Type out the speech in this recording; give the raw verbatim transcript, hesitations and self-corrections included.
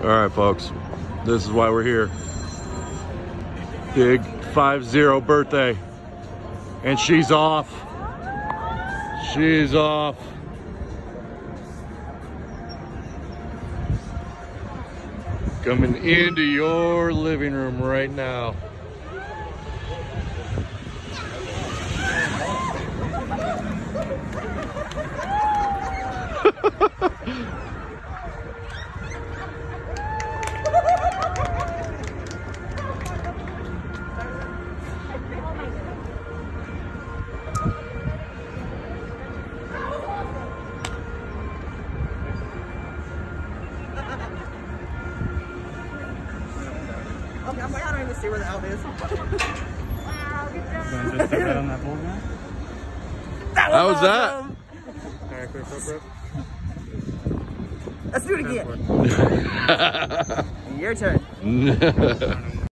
All right, folks, this is why we're here. Big five zero birthday, and she's off. She's off. Coming into your living room right now. Okay, I'm like, I don't even see where the elf is. Wow, good job. Just step right on that pole now. That was How was awesome. All right, quick, quick, quick. Let's do it again. Your turn. that?